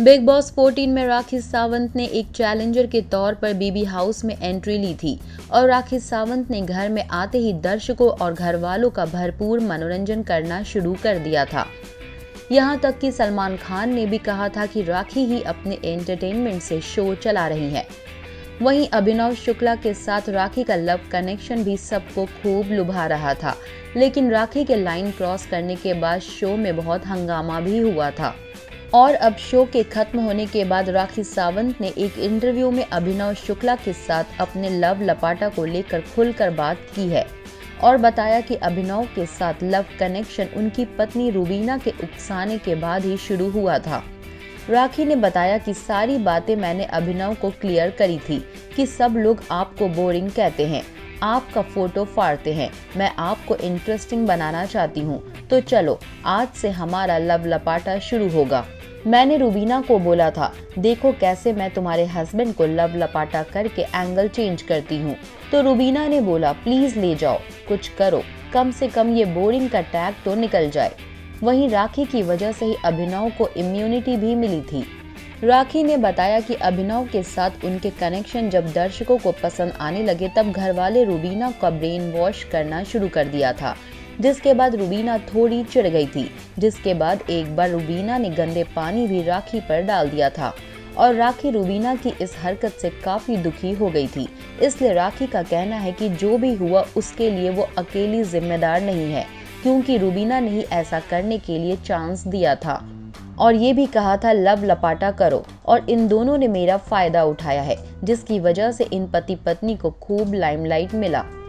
Big boss 14 में राखी सावंत ने एक चैलेंजर के तौर पर बीबी हाउस में एंट्री ली थी और राखी सावंत ने घर में आते ही दर्शकों और घर वालों का भरपूर मनोरंजन करना शुरू कर दिया था। यहां तक कि सलमान खान ने भी कहा था कि राखी ही अपने एंटरटेनमेंट से शो चला रही है। वहीं अभिनव शुक्ला के साथ राखी का लव कनेक्शन भी सबको खूब लुभा रहा था, लेकिन राखी के लाइन क्रॉस करने के बाद शो में बहुत हंगामा भी हुआ था। और अब शो के खत्म होने के बाद राखी सावंत ने एक इंटरव्यू में अभिनव शुक्ला के साथ अपने लव लपाटा को लेकर खुलकर बात की है और बताया कि अभिनव के साथ लव कनेक्शन उनकी पत्नी रुबीना के उकसाने के बाद ही शुरू हुआ था। राखी ने बताया कि सारी बातें मैंने अभिनव को क्लियर करी थी कि सब लोग आपको बोरिंग कहते हैं, आपका फोटो फाड़ते हैं, मैं आपको इंटरेस्टिंग बनाना चाहती हूँ, तो चलो आज से हमारा लव लपाटा शुरू होगा। मैंने रुबीना को बोला था, देखो कैसे मैं तुम्हारे हस्बैंड को लव लपाटा करके एंगल चेंज करती हूँ। तो रुबीना ने बोला, प्लीज ले जाओ, कुछ करो, कम से कम ये बोरिंग का टैग तो निकल जाए। वहीं राखी की वजह से ही अभिनव को इम्यूनिटी भी मिली थी। राखी ने बताया कि अभिनव के साथ उनके कनेक्शन जब दर्शकों को पसंद आने लगे तब घरवाले रुबीना का ब्रेन वॉश करना शुरू कर दिया था, जिसके बाद रुबीना थोड़ी चिढ़ गई थी, जिसके बाद एक बार रुबीना ने गंदे पानी भी राखी पर डाल दिया था और राखी रुबीना की इस हरकत से काफी दुखी हो गई थी। इसलिए राखी का कहना है कि जो भी हुआ उसके लिए वो अकेली जिम्मेदार नहीं है, क्योंकि रुबीना ने ही ऐसा करने के लिए चांस दिया था और ये भी कहा था लव लपाटा करो, और इन दोनों ने मेरा फायदा उठाया है, जिसकी वजह से इन पति पत्नी को खूब लाइमलाइट मिला।